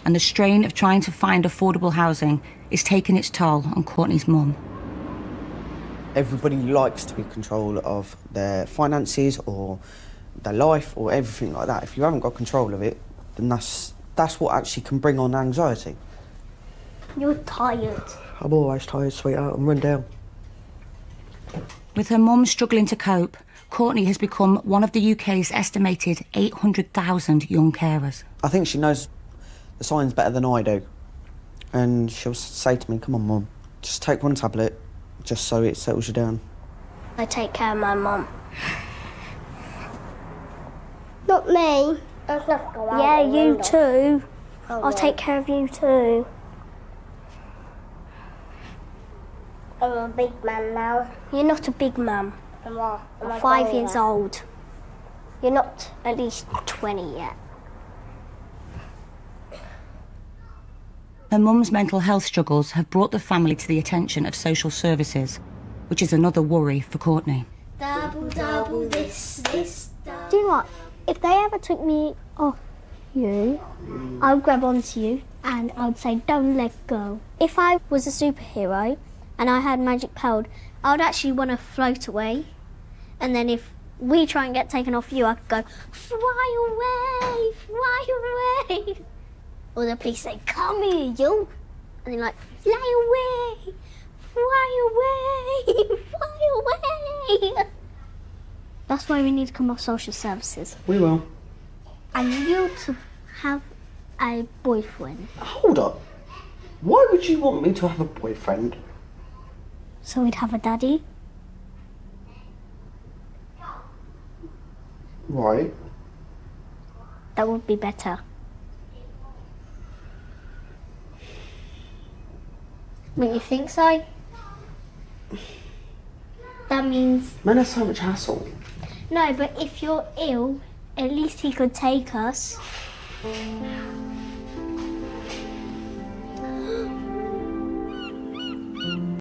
and the strain of trying to find affordable housing is taking its toll on Courtney's mum. Everybody likes to be in control of their finances or their life or everything like that. If you haven't got control of it, then that's what actually can bring on anxiety. You're tired. I'm always tired, sweetheart. I'm run down. With her mum struggling to cope, Courtney has become one of the UK's estimated 800,000 young carers. I think she knows the signs better than I do. And she'll say to me, come on, Mum, just take one tablet, just so it settles you down. I take care of my mum. Not me. Yeah, you too. I'll take care of you too. I'm a big man now. You're not a big man. I'm 5 years old. You're not at least 20 yet. Her mum's mental health struggles have brought the family to the attention of social services, which is another worry for Courtney. Double, double, this, double. Do you know what? If they ever took me off you, I would grab onto you and I would say, don't let go. If I was a superhero and I had magic power, I would actually want to float away. And then if we try and get taken off you, I could go, fly away, fly away. Or the police say, come here, you. And they're like, fly away, fly away, fly away. That's why we need to come off social services. We will. I need you to have a boyfriend. Hold up. Why would you want me to have a boyfriend? So we'd have a daddy. Right. That would be better. Don't you think so? That means... Man, that's so much hassle. No, but if you're ill, at least he could take us.